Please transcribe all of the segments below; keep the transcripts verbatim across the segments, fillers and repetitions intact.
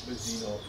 benzine op.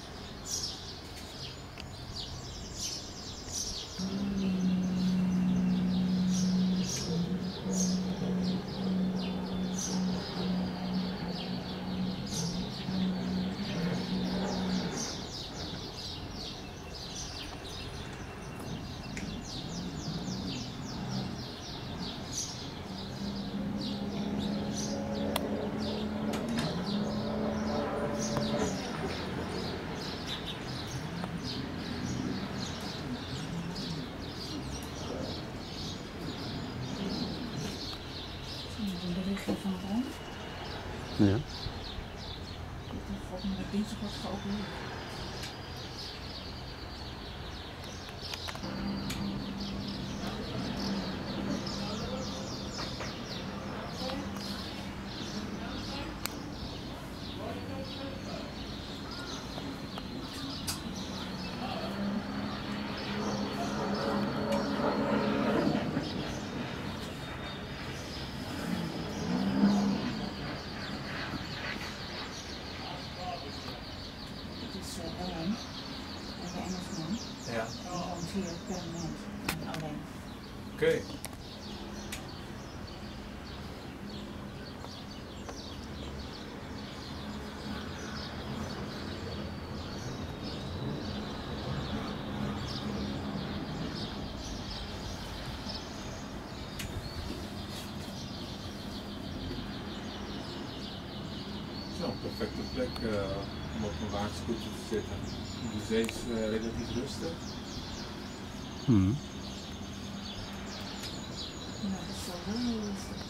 De richting van het rond. Ja. Volgens mij dinsdag wordt geopereerd. Ellen, de Engelsman. Ja. Die woont hier permanent alleen. Oké. Okay. Zo'n perfecte plek uh, om op een waterscooter te zitten. De zee is uh, relatief rustig. Hmm. Ja, dat is wel heel rustig.